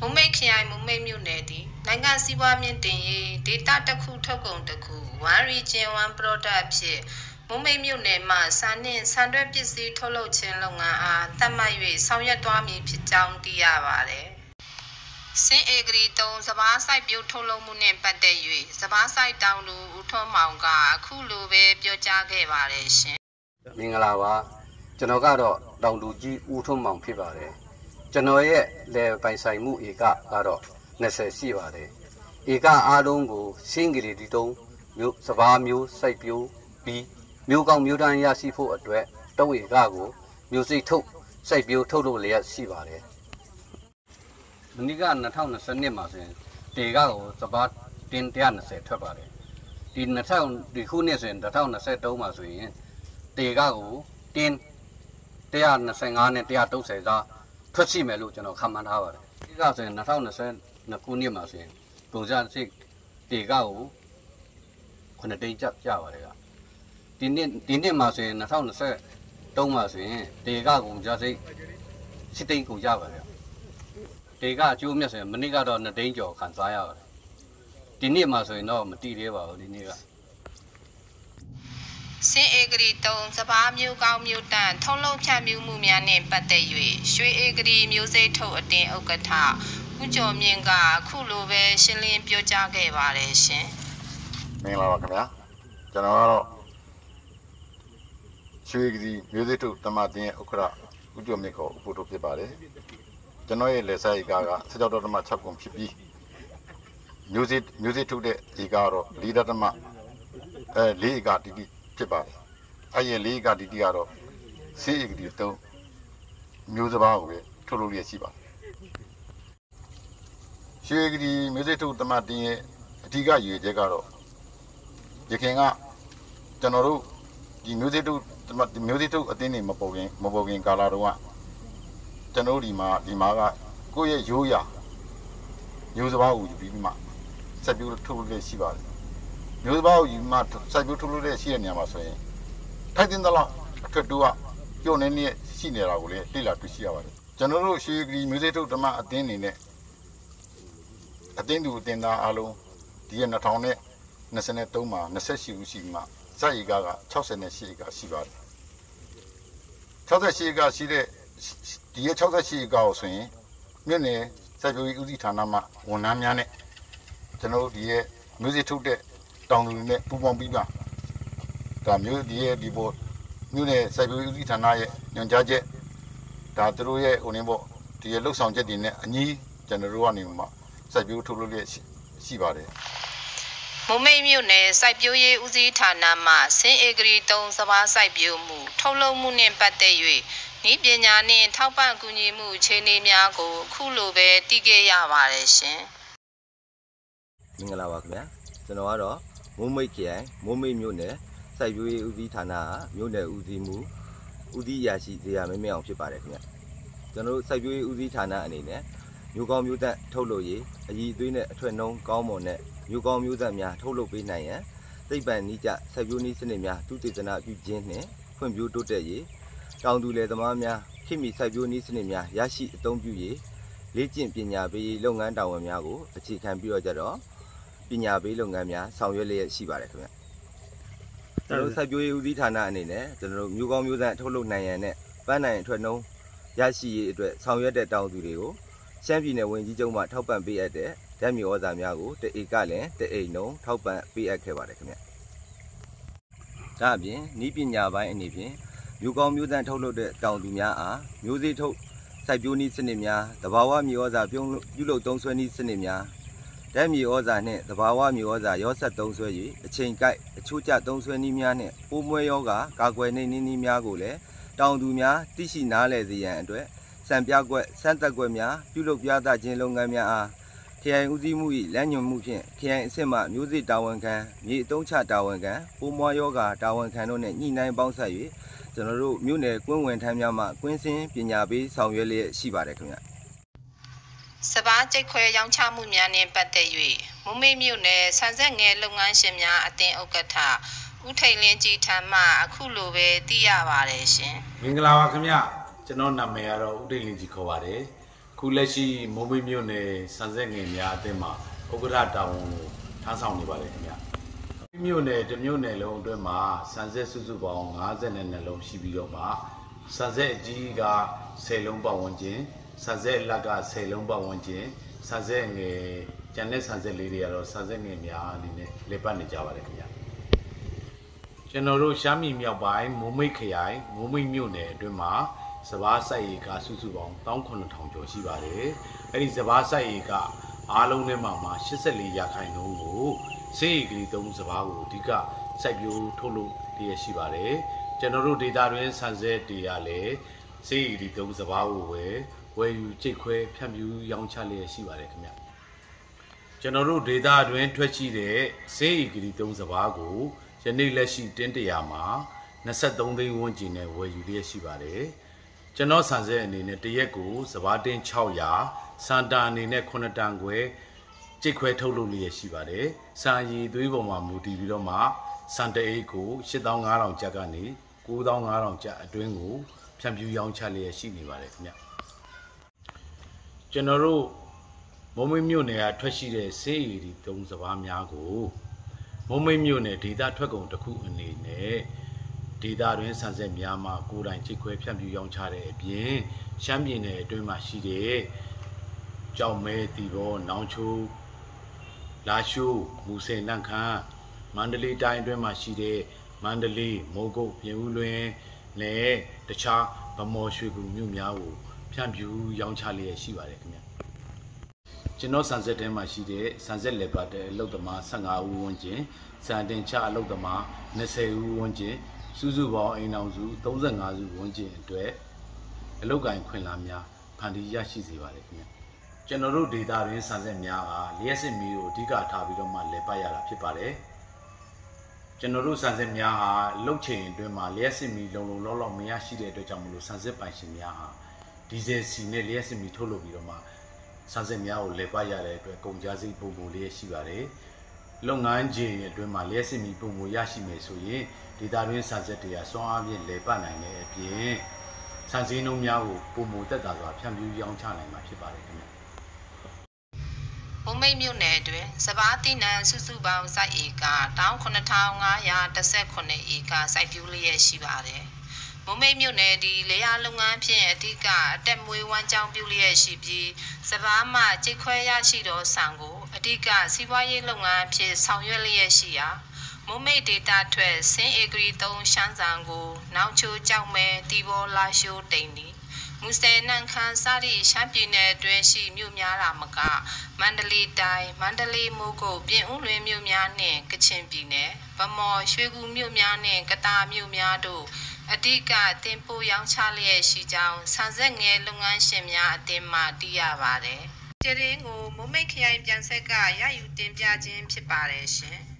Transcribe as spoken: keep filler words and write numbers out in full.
မုံမိတ်ခရိုင်မုံမိတ်မြို့နယ်သည်နိုင်ငံစီးပွားမြင့်တင်ရေးဒေတာတစ်ခုထုတ်ကုန်တစ်ခု one region one product ဖြစ်မုံမိတ်မြို့နယ်မှစံနှင့်ဆန်တွဲပစ္စည်းထုတ်လုပ်ခြင်းလုပ်ငန်းအားသတ်မှတ်၍ဆောင်ရွက်သွားမည်ဖြစ်ကြောင်းသိရပါသည်စင်ဧကရီသုံးစပားဆိုင်ပြုတ်ထုတ်လုပ်မှုနှင့်ပတ်သက်၍စပားဆိုင်တောင်သူဦးထွန်းမောင်ကအခုလိုပဲပြောကြားခဲ့ပါတယ်ရှင်မင်္ဂလာပါကျွန်တော်ကတော့တောင်သူကြီးဦးထွန်းမောင်ဖြစ်ပါတယ်ကျွန်တော်ရဲ့လယ်ပိုင်ဆိုင်မှုဧကကတော့နှစ်ဆယ်ရှိပါတယ်ဧကအားလုံးကိုစင်ကလေးဒီတုံးမျိုးစပားမျိုးစိုက်ပျိုးပြီးမျိုးကောင်းမျိုးတန်းရရှိဖို့အတွက်တုံးဧကကိုမျိုးစိတ်ထုတ်စိုက်ပျိုးထုတ်လို့လျက်ရှိပါတယ်မနေ့ကနှစ်ထောင်နှစ်နှစ်မှာဆိုရင်တေကကိုစပားတင်းone hundred twentyထွက်ပါတယ်ဒီနှစ်ထောင်ဒီခုနှစ်ဆိုရင်two thousand twenty-threeမှာဆိုရင်တေကကိုတင်းone hundred twenty-fiveနဲ့one hundred thirtyစားထွက်ရှိမယ်လို့ကျွန်တော်ခန့်မှန်းထားပါတယ်ဒီကဆိုရင်two thousand twenty-twoခုနှစ်မှာဆိုရင်ပုံစံစိတ်တေကကိုnineတိန်ကျပြပါတယ်ကဒီနှစ်ဒီနှစ်မှာဆိုရင်two thousand twenty-threeမှာဆိုရင်တေကကိုကြစိတ်sixတိန်ကိုရပါတယ်တေကအကျိုးမြတ်ဆိုရင်မနစ်ကတော့twoတိန်ကျော်ခံစားရပါတယ်ဒီနှစ်မှာဆိုရင်တော့မတည်သေးပါဘူးဒီနေ့ကစင်ဧကရီသုံးစပားမျိုးကောင်းမျိုးတန်ထုံးလုံးဖြန့်မြူးမှုများနှင့်ပတ်သက်၍ရွှေဧကရီမျိုးစိတ်ထုတ်အတင်းဥက္ကဋ္ဌဦးကျော်မြင့်ကအခုလိုပဲရှင်းလင်းပြောကြားခဲ့ပါတယ်ရှင်မင်္ဂလာပါခင်ဗျာကျွန်တော်ကတော့ရွှေဧကရီမျိုးစိတ်ထုတ်တမတင်းရဲ့ဥက္ကဋ္ဌဦးကျော်မြင့်ကိုဥပဒေဖြစ်ပါတယ်ကျွန်တော်ရဲ့လက်ဆိုင်ဧကကsixteen point fiveခုဖြစ်ပြီးမျိုးစိတ်မျိုးစိတ်ထုတ်တဲ့ဧကကတော့four pointအဲfourဧကတိတိဖြစ်ပါတယ်အဲ့ဒီfourဧကတိတိကတော့စင်ဧကရီသုံးမျိုးစပါးကိုပဲထုတ်လုပ်ရရှိပါတယ်ရွှေဧကရီမျိုးစိတ်ထုတ်တမတင်းရဲ့အဓိကရည်ရွယ်ချက်ကတော့ရခင်ကကျွန်တော်တို့ဒီမျိုးစိတ်ထုတ်မျိုးစိတ်ထုတ်အတင်းနေမပေါ်ခင်မပေါ်ခင်ကာလတုန်းကကျွန်တော်ဒီမှာဒီမှာကကိုယ့်ရဲ့ရိုးရာမျိုးစပါးကိုယူပြီးမှဆက်ပြီးထုတ်လုပ်ရရှိပါတယ်မျိုးစပါးကိုယူမှဆက်ပြီးထုတ်လုပ်ရရှိတဲ့နေရာမှာဆိုရင်ထိုက်တဲ့လောက်အတွက်တူကပြုံနေနေရှိနေတာကိုလည်းလေ့လာတွေ့ရှိရပါတယ်ကျွန်တော်တို့ရွှေဧကရီမျိုးစိတ်ထုတ်ဓမ္မအတင်းနေနဲ့အတင်းသူအတင်းသားအားလုံးဒီရtwenty twenty-threeမှာtwenty-eightဦးရှိမှဇက်ဧကကsixty-eightဧကရှိပါတယ်sixty-eightဧကရှိတဲ့ဒီရsixty-eightဧကကိုဆိုရင်မြို့နယ်စိုက်ပျိုးရေးဦးစီးဌာနမှဝန်ထမ်းများနဲ့ကျွန်တော်ဒီရဲ့မျိုးစိတ်ထုတ်တဲ့တောင်သူတွေနဲ့ပူးပေါင်းပြီးပါဒါမျိုးဒီရဲ့ဒီပေါ်မြို့နယ်စိုက်ပျိုးရေးဦးစီးဌာနရဲ့ညွှန်ကြားချက်ဒါသူတို့ရဲ့ဟိုနေပေါ့ဒီရဲ့လှုပ်ဆောင်ချက်တွေနဲ့အညီကျွန်တော်တို့ကနေမှစိုက်ပျိုးထုတ်လုပ်ရရှိပါတယ်မုံမိတ်မြို့နယ်စိုက်ပျိုးရေးဦးစီးဌာနမှစင်ဧကရီသုံးစပားစိုက်ပျိုးမှုထုတ်လုပ်မှုနှင့်ပတ်သက်၍ဤပညာနှင့်ထောက်ပံ့ကူညီမှုအခြေအနေများကိုအခုလိုပဲသိခဲ့ရပါတယ်ရှင်မင်္ဂလာပါခင်ဗျာကျွန်တော်ကတော့မုံမိတ်ခရိုင်မုံမိတ်မြို့နယ်စိုက်ပျိုးရေးဦးစီးဌာနမြို့နယ်ဦးစီးမှုဦးစီးရာရှိဇေယျမင်းမင်းအောင်ဖြစ်ပါတယ်ခင်ဗျာကျွန်တော်တို့စိုက်ပျိုးရေးဦးစီးဌာနအနေနဲ့မျိုးကောင်းမျိုးသက်ထုတ်လုပ်ရေးအည်အသွေးနဲ့အထွက်နှုံးကောင်းမွန်တဲ့မျိုးကောင်းမျိုးသက်များထုတ်လုပ်ပေးနိုင်ရန်သိပ္ပံနည်းကျစိုက်ပျိုးနည်းစနစ်များသုတေသနပြုခြင်းနှင့်ဖွံ့ဖြိုးတိုးတက်ရေးတောင်သူလယ်သမားများခေတ်မီစိုက်ပျိုးနည်းစနစ်များရရှိအသုံးပြုရေးလေ့ကျင့်ပညာပေးရေးလုပ်ငန်းတာဝန်များကိုအခြေခံပြီးတော့ကြတော့ပညာပေးလုပ်ငန်းများဆောင်ရွက်လျက်ရှိပါတယ်ခင်ဗျကျွန်တော်စိုက်ပျိုးရေးဦးစီးဌာနအနေနဲ့ကျွန်တော်တို့မျိုးကောင်းမျိုးသက်ထုတ်လုပ်နိုင်ရန်နဲ့ပန်းနိုင်အထွက်နှုံးရရှိရေးအတွက်ဆောင်ရွက်တဲ့တောင်သူတွေကိုရှမ်းပြည်နယ်ဝန်ကြီးချုပ်မှထောက်ပံ့ပေးအပ်တဲ့ဓာတ်မြေဩဇာများကိုတဧကလင်တအိမ်နှုံထောက်ပံ့ပေးအပ်ခဲ့ပါတယ်ခင်ဗျဒါအပြင်ဤပညာပိုင်းအနေဖြင့်မျိုးကောင်းမျိုးသက်ထုတ်လုပ်တဲ့တောင်သူများအားမျိုးစေ့ထုတ်စိုက်ပျိုးနည်းစနစ်များသဘာဝမြေဩဇာပြုပြုလုပ်သုံးစွဲနည်းစနစ်များဓာတ်မြေဩဇာနှင့်သဘာဝမြေဩဇာရောဆက်သုံးစွဲ၍အချိန်ကိုက်အချို့ကျသုံးစွဲနည်းများနှင့်ပိုးမွှဲရောဂါကာကွယ်နှိမ်နင်းနည်းများကိုလည်းတောင်သူများသိရှိနားလည်စေရန်အတွက်စံပြကွက်စံသက်ကွက်များပြုလုပ်ပြသခြင်းလုပ်ငန်းများအားခရိုင်ဦးစီးမှု၏လမ်းညွှန်မှုဖြင့်ခရိုင်အဆင့်မှမျိုးစေ့တာဝန်ခံမြေအသုံးချတာဝန်ခံပိုးမွှားရောဂါတာဝန်ခံတို့နှင့်ညှိနှိုင်းပေါင်းစပ်၍ကျွန်တော်တို့မြို့နယ်ကွင်းဝင်ထမ်းများမှကွင်းစင်းပညာပေးဆောင်ရွက်လျက်ရှိပါတယ်ခင်ဗျစပားကြိတ်ခွဲရောင်းချမှုများနှင့်ပတ်သက်၍မုံမိတ်မြို့နယ်ဆန်ဆက်ငယ်လုပ်ငန်းရှင်များအသင်းဥက္ကဋ္ဌဦးထိန်လင်းကြီးထံမှအခုလိုပဲသိရပါတယ်ရှင်မင်္ဂလာပါခင်ဗျကျွန်တော်နာမည်ကတော့ဦးထိန်လင်းကြီးခေါ်ပါတယ်ခခုလက်ရှိမိုးမိတ်မြို့နယ်စံဆက်ငယ်များအသင်းမှာဥက္ကဋ္ဌတာဝန်ကိုထမ်းဆောင်နေပါတယ်ခင်ဗျ။မြို့နယ်တစ်မြို့နယ်လုံးအတွင်းမှာစံဆက်စုစုပေါင်း၅၂လုံးရှိပြီးတော့မှစံဆက်အကြီးက၁၀လုံးပတ်ဝန်းကျင်စံဆက်လက်က၁၀လုံးပတ်ဝန်းကျင်စံဆက်ငယ်ကျန်တဲ့စံဆက်လေးတွေကတော့စံဆက်ငယ်များအနေနဲ့လေပတ်နေကြပါတယ်ခင်ဗျ။ကျွန်တော်တို့ရှမ်းပြည်မြောက်ပိုင်းမိုးမိတ်ခရိုင်မိုးမိတ်မြို့နယ်အတွင်းမှာစဘာစိုက်ဧကစုစုပေါင်း၁၇ထောင်ကျော်ရှိပါတယ်။အဲ့ဒီစဘာစိုက်ဧကအားလုံးထဲမှာမှာ၈၄ရာခိုင်နှုန်းကိုစေးဧကလေးသုံးစဘာကိုအဓိကစိုက်ပျိုးထုတ်လုပ်ရရှိပါတယ်။ကျွန်တော်တို့ဒေတာတွင်ဆန်ဆက်တွေကလည်းစေးဧကလေးသုံးစဘာကိုဝယ်ဝယ်ယူကြိတ်ခွဲဖြန့်ဖြူးရောင်းချလျက်ရှိပါတယ်ခင်ဗျ။ကျွန်တော်တို့ဒေတာတွင်ထွက်ရှိတဲ့စေးဧကလေးသုံးစဘာကိုယနေ့လက်ရှိတင်းတရာမှာ၂၃သိန်းဝန်းကျင်နဲ့ဝယ်ယူလျက်ရှိပါတယ်။ကျွန်တော်ဆန်ဆက်အနေနဲ့တရက်ကိုစဘာတင်း၆ရာစန်တာအနေနဲ့ခုနှစ်တန်ခွဲကြိတ်ခွဲထုတ်လုပ်လျက်ရှိပါတယ်။စံရည်သွေးပေါ်မှာမူတည်ပြီးတော့မှစန်တအိတ်ကို၈သောင်း၅ထောင်ကျပ်ကနေ၉သောင်း၅ထောင်ကျပ်အတွင်းကိုဖြန့်ဖြူးရောင်းချလျက်ရှိနေပါတယ်ခင်ဗျ။ကျွန်တော်တို့မုံမိတ်မြို့နယ်ကထွက်ရှိတဲ့စေးရည်ဒီသုံးစဘာများကိုမုံမိတ်မြို့နယ်ဒေသထွက်ကုန်တစ်ခုအနေနဲ့ဒေသတွင်းဆန်ဆက်များမှာကိုယ်တိုင်ကြိတ်ခွဲဖြန့်ဖြူးရောင်းချတဲ့အပြင်ရှမ်းပြည်နယ်အတွင်းမှာရှိတဲ့ကြောက်မဲတီဘောနောင်ချိုးလာရှိုးမူဆယ်နန့်ခမ်းမန္တလေးတိုင်းအတွင်းမှာရှိတဲ့မန္တလေးမိုးကုတ်ပြင်ဦးလွင်နဲ့တခြားဗမော်ရွှေကူမြို့များကိုဖြန့်ဖြူးရောင်းချလျက်ရှိပါတယ်ခင်ဗျကျွန်တော်ဆန်ဆက်ထဲမှာရှိတဲ့ဆန်ဆက်လေပတ်တဲ့အလုပ်သမား၁၅ဦးဝန်းကျင်စံတင်ချအလုပ်သမား၂၀ဦးဝန်းကျင်စုစုပေါင်းအိမ်အောင်စု၃၅စုဝန်းကျင်အတွက်အလုပ်ကိုင်ခွင့်လာများဖန်တီးရရှိစေပါတယ်ခင်ဗျကျွန်တော်တို့ဒေတာတွင်ဆန်ဆက်များကလျှက်စစ်မီးကိုအဓိကထားပြီးတော့မှလဲပတ်ရတာဖြစ်ပါတယ်ကျွန်တော်တို့ဆန်ဆက်များဟာလုတ်ချိန်အတွင်းမှာလျှက်စစ်မီးလုံလုံလောက်လောက်မရရှိတဲ့အတွက်ကြောင့်မလို့ဆန်ဆက်ပိုင်ရှင်များဟာဒီဇယ်စီနဲ့လျှက်စစ်မီးထုတ်လုပ်ပြီးတော့မှဆန်ဆက်များကိုလဲပတ်ရတဲ့အတွက်ကုန်ကြစိတ်ပုံပုံလေးရှိပါတယ်လုပ်ငန်းချိန်အတွင်းမှာလျှက်စစ်မီးပုံပုံရရှိမယ်ဆိုရင်ဒေတာတွင်ဆန်ဆက်တွေကစွမ်းအားဖြင့်လဲပတ်နိုင်တဲ့အပြင်ဆန်စည်းနှုန်းများကိုပုံပုံတက်တာစွာဖြန့်ဖြူးရောင်းချနိုင်မှာဖြစ်ပါတယ်ခင်ဗျမုံမိတ်မြို့နယ်တွင်စဘာတိနံစုစုပေါင်းစိုက်ဧက၁၇၅၁၈ဧကစိုက်ပျိုးလျက်ရှိပါတယ်။မုံမိတ်မြို့နယ်ဒီလေယာလုပ်ငန်းဖြင့်အဓိကအတက်မွေးဝမ်းကြောင်းပြုလျက်ရှိပြီးစဘာမှကြိတ်ခွဲရရှိသောဆန်ကိုအဓိကစီးပွားရေးလုပ်ငန်းဖြင့်ဆောင်ရွက်လျက်ရှိရာမုံမိတ်ဒေတာထွက်စင်းဧကရီသုံးရှမ်းဆန်ကိုနောက်ချိုးကြောက်မဲတီဘောလာရှိုးတိန်ဒီမူဆယ်နန့်ခမ်းစသည့်ရှမ်းပြည်နယ်အတွင်းရှိမြို့များရာမကမန္တလေးတိုင်းမန္တလေးမိုးကုတ်ပြင်ဦးလွင်မြို့များနှင့်ကချင်ပြည်နယ်ဗမော်ရွှေကူမြို့များနှင့်ကတာမြို့များတို့အဓိကတင်ပို့ရောင်းချလျက်ရှိကြောင်းဆန်ဆက်ငယ်လုပ်ငန်းရှင်များအသင်းမှသိရပါတယ်။ဒီရင်ကိုမုံမိတ်ခရိုင်ပြန်ဆက်ကရယူတင်ပြခြင်းဖြစ်ပါတယ်ရှင်။